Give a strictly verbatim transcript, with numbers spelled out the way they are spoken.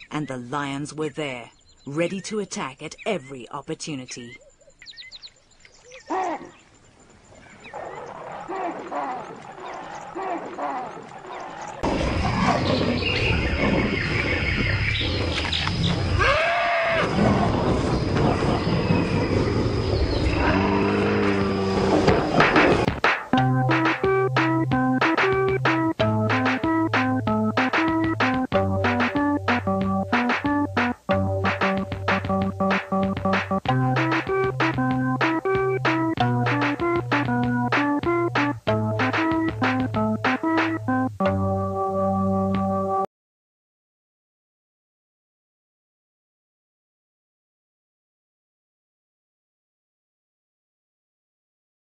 and the lions were there, ready to attack at every opportunity.